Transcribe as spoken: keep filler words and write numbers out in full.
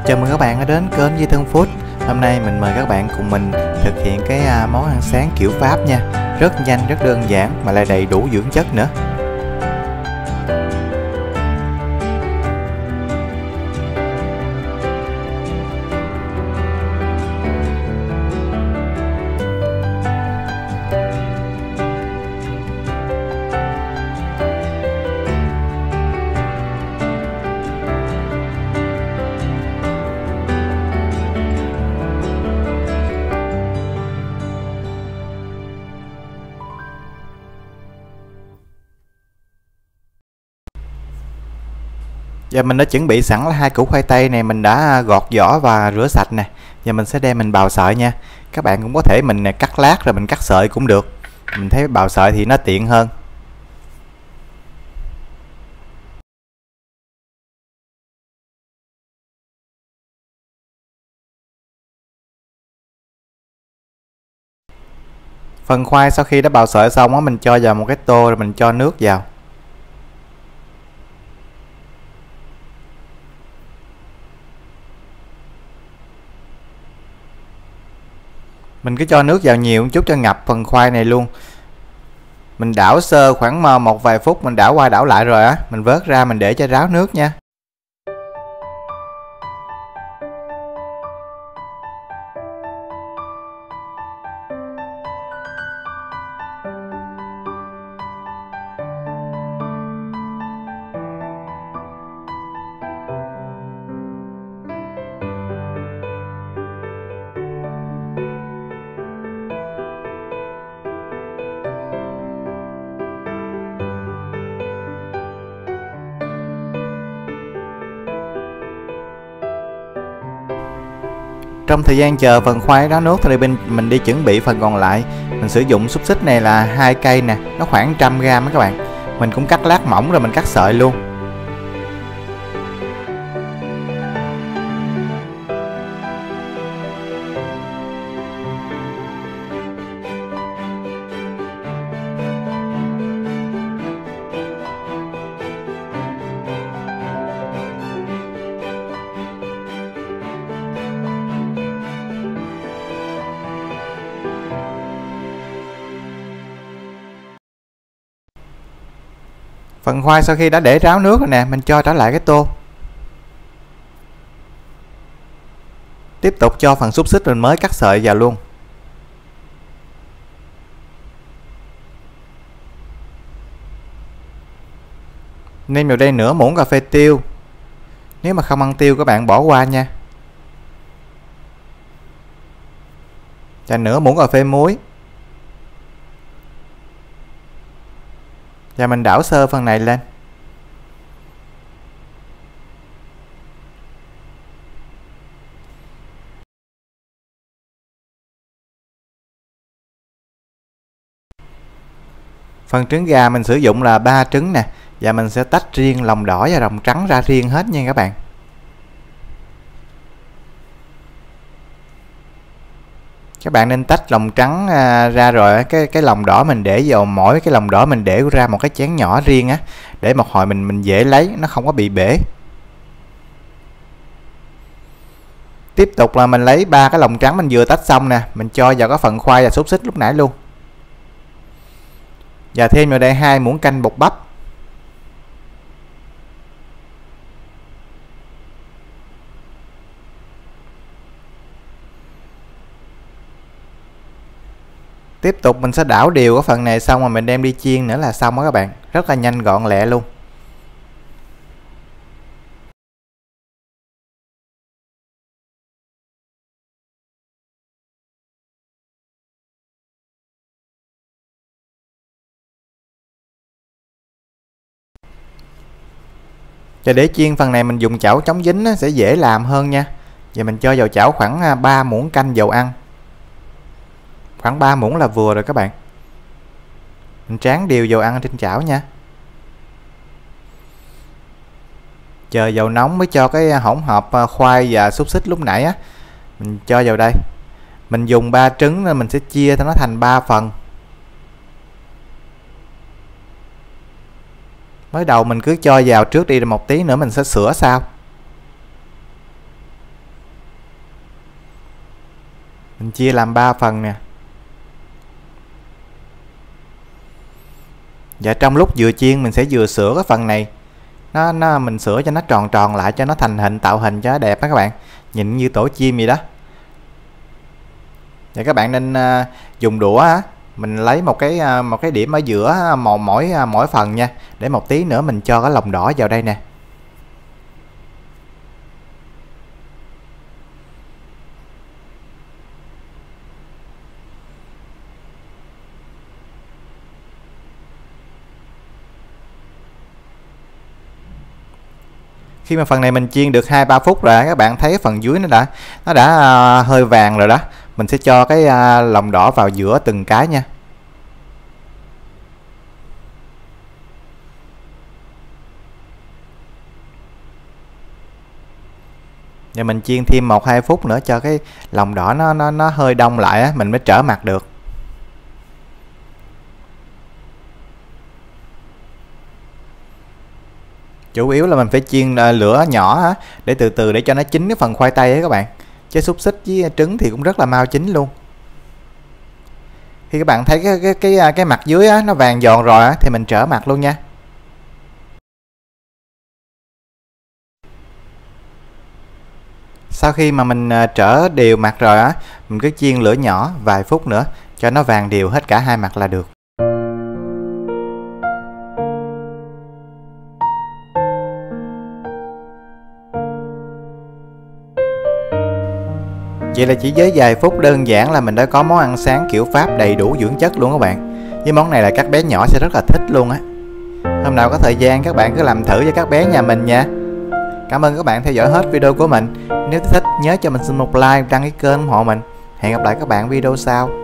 Chào mừng các bạn đã đến kênh Duy Tân Food. Hôm nay mình mời các bạn cùng mình thực hiện cái món ăn sáng kiểu Pháp nha. Rất nhanh, rất đơn giản mà lại đầy đủ dưỡng chất nữa. Giờ mình đã chuẩn bị sẵn là hai củ khoai tây này, mình đã gọt vỏ và rửa sạch nè. Giờ mình sẽ đem mình bào sợi nha. Các bạn cũng có thể mình cắt lát rồi mình cắt sợi cũng được. Mình thấy bào sợi thì nó tiện hơn. Phần khoai sau khi đã bào sợi xong á, mình cho vào một cái tô rồi mình cho nước vào. Mình cứ cho nước vào nhiều một chút cho ngập phần khoai này luôn. Mình đảo sơ khoảng một vài phút, mình đảo qua đảo lại rồi á, mình vớt ra mình để cho ráo nước nha. Trong thời gian chờ phần khoai đó nước thì bên mình đi chuẩn bị phần còn lại. Mình sử dụng xúc xích này là hai cây nè, nó khoảng một trăm gam các bạn. Mình cũng cắt lát mỏng rồi mình cắt sợi luôn. Phần khoai sau khi đã để ráo nước rồi nè, mình cho trở lại cái tô. Tiếp tục cho phần xúc xích mình mới cắt sợi vào luôn. Nêm vào đây nửa muỗng cà phê tiêu. Nếu mà không ăn tiêu các bạn bỏ qua nha. Và nửa muỗng cà phê muối. Và mình đảo sơ phần này lên. Phần trứng gà mình sử dụng là ba trứng nè. Và mình sẽ tách riêng lòng đỏ và lòng trắng ra riêng hết nha các bạn. Các bạn nên tách lòng trắng ra rồi cái cái lòng đỏ mình để vào mỗi cái lòng đỏ mình để ra một cái chén nhỏ riêng á, để một hồi mình mình dễ lấy, nó không có bị bể. Tiếp tục là mình lấy ba cái lòng trắng mình vừa tách xong nè, mình cho vào cái phần khoai và xúc xích lúc nãy luôn. Và thêm vào đây hai muỗng canh bột bắp. Tiếp tục mình sẽ đảo đều cái phần này xong rồi mình đem đi chiên nữa là xong đó các bạn. Rất là nhanh gọn lẹ luôn. Và để chiên phần này mình dùng chảo chống dính sẽ dễ làm hơn nha. Và mình cho vào chảo khoảng ba muỗng canh dầu ăn. Khoảng ba muỗng là vừa rồi các bạn. Mình tráng đều dầu ăn trên chảo nha. Chờ dầu nóng mới cho cái hỗn hợp khoai và xúc xích lúc nãy á, mình cho vào đây. Mình dùng ba trứng nên mình sẽ chia nó thành ba phần. Mới đầu mình cứ cho vào trước đi, rồi một tí nữa mình sẽ sửa sau. Mình chia làm ba phần nè. Và trong lúc vừa chiên mình sẽ vừa sửa cái phần này. Nó, nó mình sửa cho nó tròn tròn lại cho nó thành hình, tạo hình cho nó đẹp đó các bạn. Nhìn như tổ chim gì đó. Và các bạn nên uh, dùng đũa á, mình lấy một cái uh, một cái điểm ở giữa một mỗi uh, mỗi phần nha, để một tí nữa mình cho cái lòng đỏ vào đây nè. Khi mà phần này mình chiên được hai ba phút rồi, các bạn thấy phần dưới nó đã nó đã uh, hơi vàng rồi đó. Mình sẽ cho cái uh, lòng đỏ vào giữa từng cái nha. Và mình chiên thêm một hai phút nữa cho cái lòng đỏ nó nó nó hơi đông lại á, mình mới trở mặt được. Chủ yếu là mình phải chiên lửa nhỏ á, để từ từ để cho nó chín cái phần khoai tây ấy các bạn. Chứ xúc xích với trứng thì cũng rất là mau chín luôn. Khi các bạn thấy cái cái cái cái mặt dưới á, nó vàng giòn rồi á, thì mình trở mặt luôn nha. Sau khi mà mình trở đều mặt rồi á, mình cứ chiên lửa nhỏ vài phút nữa cho nó vàng đều hết cả hai mặt là được. Vậy là chỉ với vài phút đơn giản là mình đã có món ăn sáng kiểu Pháp đầy đủ dưỡng chất luôn các bạn. Với món này là các bé nhỏ sẽ rất là thích luôn á. Hôm nào có thời gian các bạn cứ làm thử cho các bé nhà mình nha. Cảm ơn các bạn theo dõi hết video của mình. Nếu thích nhớ cho mình xin một like, đăng ký kênh ủng hộ mình. Hẹn gặp lại các bạn video sau.